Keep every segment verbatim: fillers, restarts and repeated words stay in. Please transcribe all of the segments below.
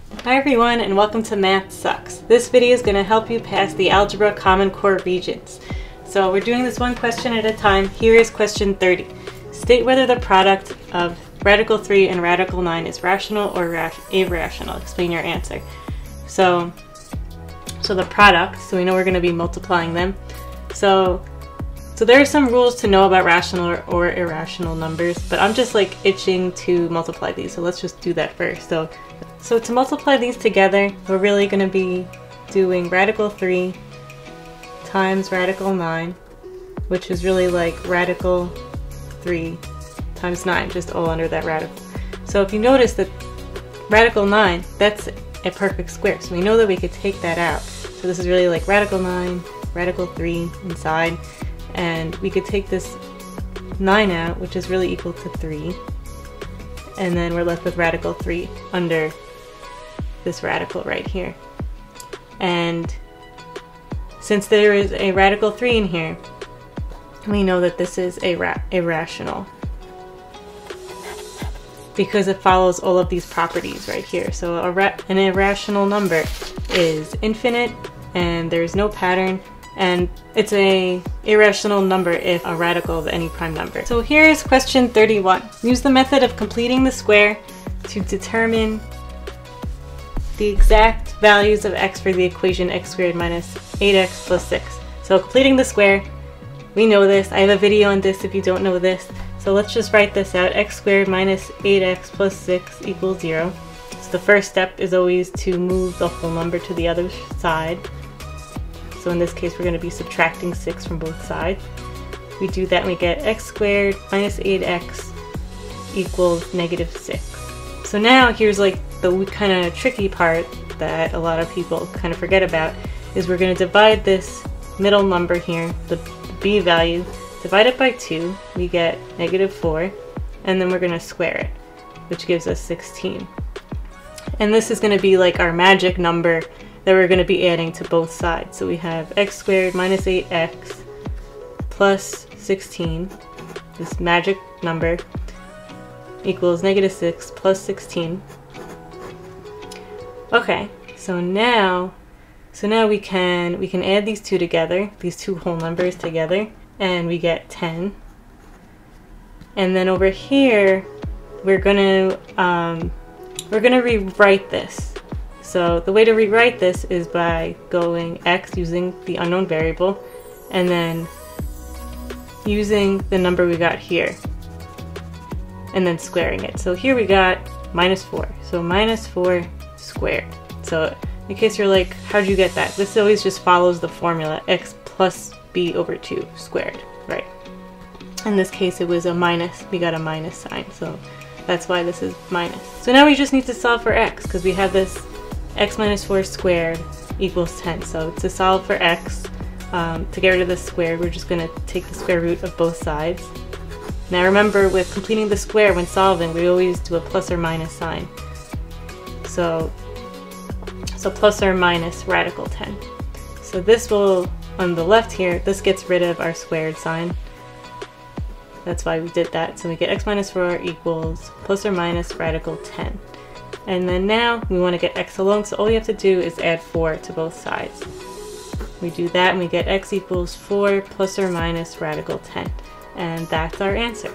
Hi everyone, and welcome to Math Sucks. This video is going to help you pass the Algebra Common Core Regents. So we're doing this one question at a time. Here is question thirty. State whether the product of radical three and radical nine is rational or ra irrational. Explain your answer. So, so the product, so we know we're going to be multiplying them. So, so there are some rules to know about rational or, or irrational numbers, but I'm just like itching to multiply these. So let's just do that first. So, so to multiply these together, we're really going to be doing radical three times radical nine, which is really like radical three times nine, just all under that radical. So if you notice that radical nine, that's a perfect square. So we know that we could take that out. So this is really like radical nine, radical three inside, and we could take this nine out, which is really equal to three. And then we're left with radical three under this radical right here. And since there is a radical three in here, we know that this is a ra irrational because it follows all of these properties right here. So a ra an irrational number is infinite and there's no pattern, and it's a irrational number if a radical of any prime number. So here is question thirty-one. Use the method of completing the square to determine the exact values of x for the equation x squared minus eight x plus six. So completing the square, we know this. I have a video on this if you don't know this. So let's just write this out. X squared minus eight x plus six equals zero. So the first step is always to move the whole number to the other side. So in this case, we're going to be subtracting six from both sides. We do that and we get x squared minus eight x equals negative six. So now here's like the kind of tricky part that a lot of people kind of forget about, is we're going to divide this middle number here, the b value, divide it by two, we get negative four, and then we're going to square it, which gives us sixteen. And this is going to be like our magic number that we're going to be adding to both sides. So we have x squared minus eight x plus sixteen, this magic number, equals negative six plus sixteen. Okay, so now so now we can we can add these two together, these two whole numbers together, and we get ten. And then over here we're gonna um, we're gonna rewrite this. So the way to rewrite this is by going x using the unknown variable and then using the number we got here and then squaring it. So here we got minus four. So minus four squared. So in case you're like, how'd you get that? This always just follows the formula x plus b over two squared, right? In this case it was a minus. We got a minus sign. So that's why this is minus. So now we just need to solve for x because we have this x minus four squared equals ten. So to solve for x, um, to get rid of the squared, we're just going to take the square root of both sides. Now remember, with completing the square when solving, we always do a plus or minus sign. So, so plus or minus radical ten. So this will, on the left here, this gets rid of our squared sign. That's why we did that. So we get x minus four equals plus or minus radical ten. And then now we want to get x alone, so all we have to do is add four to both sides. We do that and we get x equals four plus or minus radical ten. And that's our answer.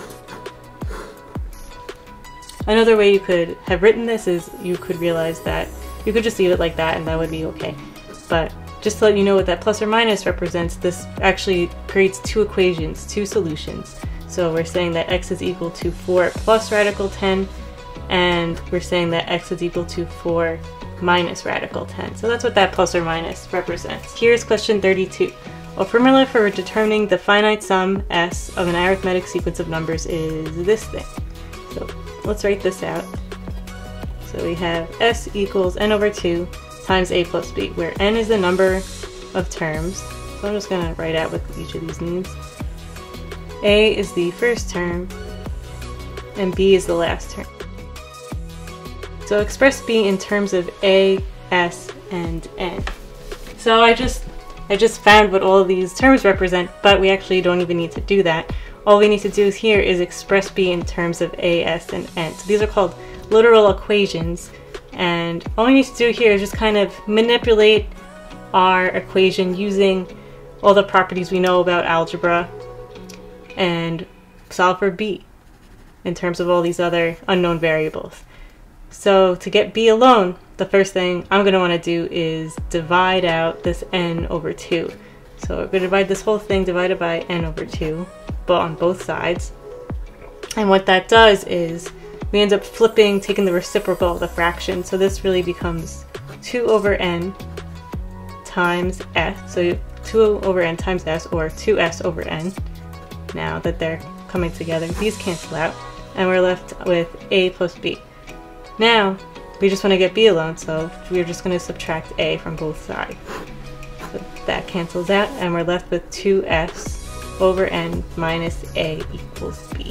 Another way you could have written this is you could realize that you could just leave it like that and that would be okay. But just to let you know what that plus or minus represents, this actually creates two equations, two solutions. So we're saying that x is equal to four plus radical ten, and we're saying that x is equal to four minus radical ten. So that's what that plus or minus represents. Here's question thirty-two. A formula for determining the finite sum s of an arithmetic sequence of numbers is this thing. So let's write this out. So we have s equals n over two times a plus b, where n is the number of terms. So I'm just going to write out what each of these means. A is the first term, and b is the last term. So express b in terms of a, s, and n. So I just I just found what all of these terms represent, but we actually don't even need to do that. All we need to do here is express b in terms of a, s, and n. So these are called literal equations, And all we need to do here is just kind of manipulate our equation using all the properties we know about algebra and solve for b in terms of all these other unknown variables. So to get b alone, the first thing I'm going to want to do is divide out this n over two. So we're going to divide this whole thing divided by n over two, but on both sides. And what that does is we end up flipping, taking the reciprocal of the fraction. So this really becomes two over n times s. So two over n times s, or two s over n. Now that they're coming together, these cancel out, and we're left with a plus b. Now, we just want to get b alone, so we're just going to subtract a from both sides. So that cancels out, and we're left with two s over n minus a equals b.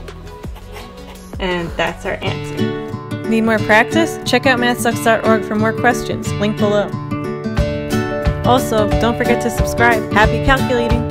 And that's our answer. Need more practice? Check out math sucks dot org for more questions. Link below. Also, don't forget to subscribe. Happy calculating!